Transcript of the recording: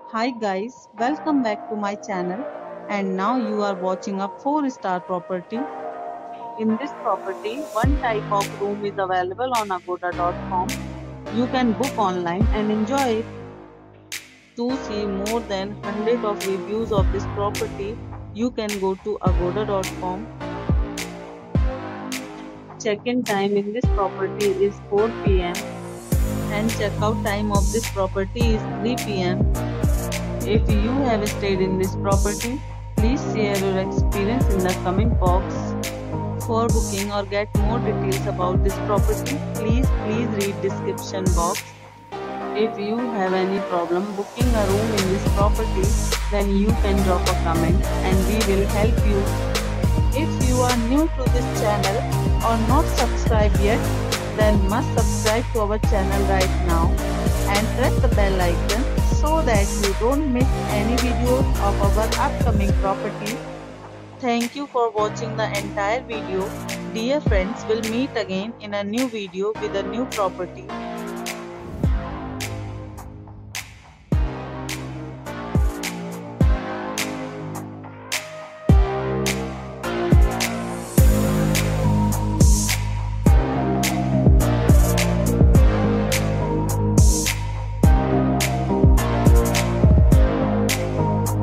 Hi guys, welcome back to my channel and now you are watching a 4-star property. In this property, one type of room is available on agoda.com. You can book online and enjoy it. To see more than 100 of reviews of this property, you can go to agoda.com. Check-in time in this property is 4 p.m. and check-out time of this property is 3 p.m. If you have stayed in this property, please share your experience in the comment box. For booking or get more details about this property, please read description box. If you have any problem booking a room in this property, then you can drop a comment and we will help you. If you are new to this channel or not subscribed yet, then must subscribe to our channel right now and press the bell icon so that you don't miss any videos of our upcoming property. Thank you for watching the entire video. Dear friends, we'll meet again in a new video with a new property.